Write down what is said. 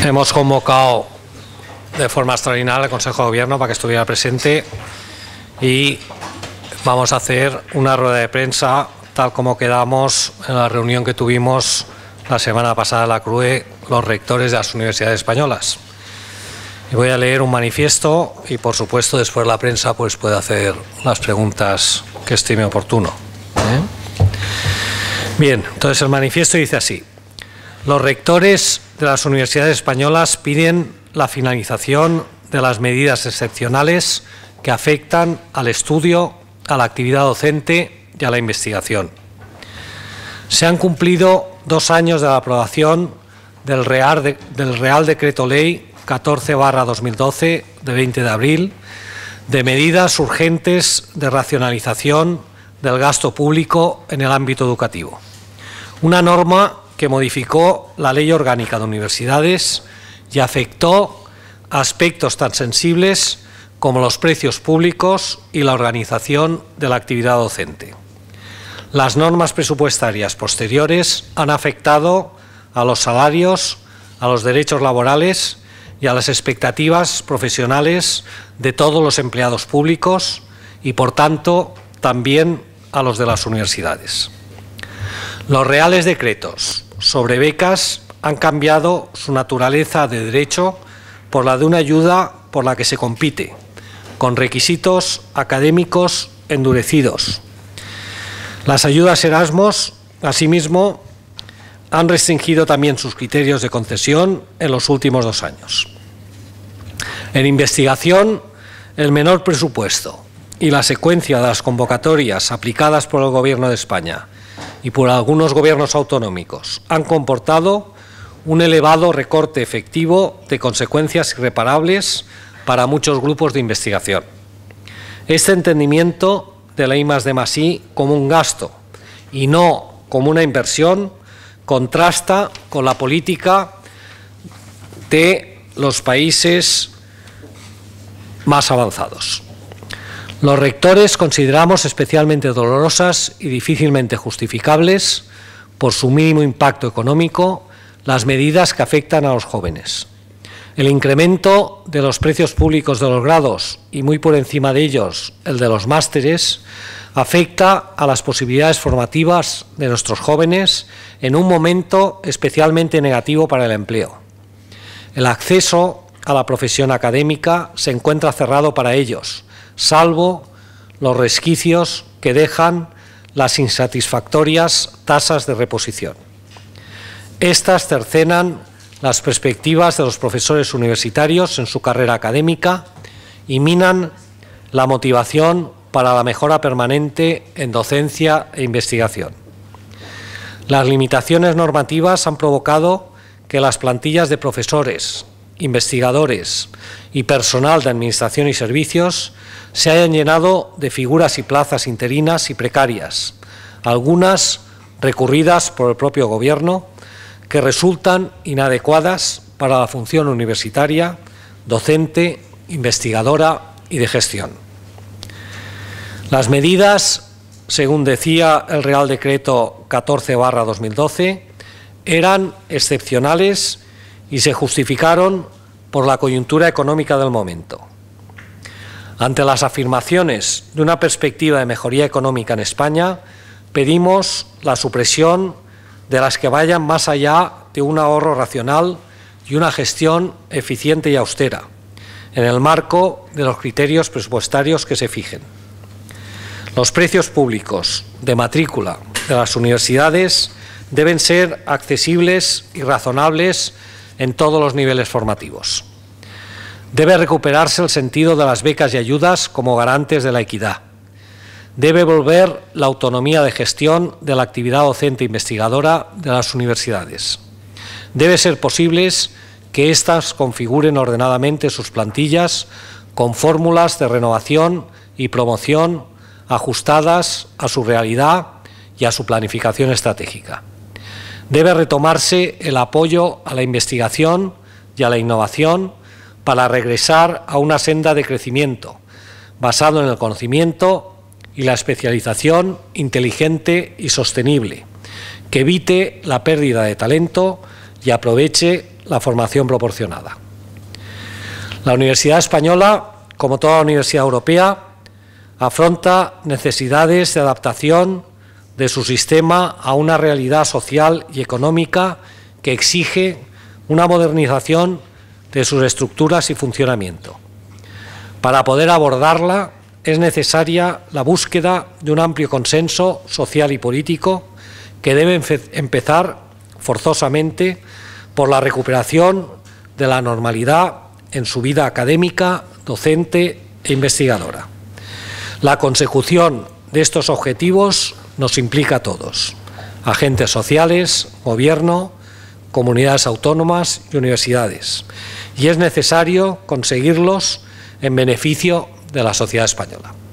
Hemos convocado de forma extraordinaria al Consejo de Gobierno para que estuviera presente y vamos a hacer una rueda de prensa tal como quedamos en la reunión que tuvimos la semana pasada en la CRUE los rectores de las universidades españolas. Y voy a leer un manifiesto y, por supuesto, después la prensa pues puede hacer las preguntas que estime oportuno. Bien, entonces el manifiesto dice así: los rectores de las universidades españolas piden la finalización de las medidas excepcionales que afectan al estudio, a la actividad docente y a la investigación. Se han cumplido 2 años de la aprobación del Real Decreto Ley 14/2012 de 20 de abril de medidas urgentes de racionalización del gasto público en el ámbito educativo. Una norma que modificó la Ley Orgánica de Universidades y afectó aspectos tan sensibles como los precios públicos y la organización de la actividad docente. Las normas presupuestarias posteriores han afectado a los salarios, a los derechos laborales y a las expectativas profesionales de todos los empleados públicos y, por tanto, también a los de las universidades. Los reales decretos sobre becas han cambiado su naturaleza de derecho por la de una ayuda por la que se compite, con requisitos académicos endurecidos. Las ayudas Erasmus, asimismo, han restringido también sus criterios de concesión en los últimos 2 años. En investigación, el menor presupuesto y la secuencia de las convocatorias aplicadas por el Gobierno de España y por algunos gobiernos autonómicos han comportado un elevado recorte efectivo de consecuencias irreparables para muchos grupos de investigación. Este entendimiento de la I+D+I como un gasto y no como una inversión contrasta con la política de los países más avanzados. Los rectores consideramos especialmente dolorosas y difícilmente justificables, por su mínimo impacto económico, las medidas que afectan a los jóvenes. El incremento de los precios públicos de los grados y, muy por encima de ellos, el de los másteres, afecta a las posibilidades formativas de nuestros jóvenes en un momento especialmente negativo para el empleo. El acceso a la profesión académica se encuentra cerrado para ellos, salvo los resquicios que dejan las insatisfactorias tasas de reposición. Estas cercenan las perspectivas de los profesores universitarios en su carrera académica y minan la motivación para la mejora permanente en docencia e investigación. Las limitaciones normativas han provocado que las plantillas de profesores, investigadores y personal de administración y servicios se hayan llenado de figuras y plazas interinas y precarias, algunas recurridas por el propio Gobierno, que resultan inadecuadas para la función universitaria, docente, investigadora y de gestión. Las medidas, según decía el Real Decreto 14/2012, eran excepcionales y se justificaron por la coyuntura económica del momento. Ante las afirmaciones de una perspectiva de mejoría económica en España, pedimos la supresión de las que vayan más allá de un ahorro racional y una gestión eficiente y austera, en el marco de los criterios presupuestarios que se fijen. Los precios públicos de matrícula de las universidades deben ser accesibles y razonables en todos los niveles formativos. Debe recuperarse el sentido de las becas y ayudas como garantes de la equidad. Debe volver la autonomía de gestión de la actividad docente e investigadora de las universidades. Debe ser posible que éstas configuren ordenadamente sus plantillas con fórmulas de renovación y promoción ajustadas a su realidad y a su planificación estratégica. Debe retomarse el apoyo a la investigación y a la innovación para regresar a una senda de crecimiento basado en el conocimiento y la especialización inteligente y sostenible, que evite la pérdida de talento y aproveche la formación proporcionada. La Universidad Española, como toda universidad europea, afronta necesidades de adaptación de su sistema a una realidad social y económica que exige una modernización de sus estructuras y funcionamiento. Para poder abordarla es necesaria la búsqueda de un amplio consenso social y político que debe empezar forzosamente por la recuperación de la normalidad en su vida académica, docente e investigadora. La consecución de estos objetivos nos implica a todos, agentes sociales, gobierno, comunidades autónomas y universidades, y es necesario conseguirlos en beneficio de la sociedad española.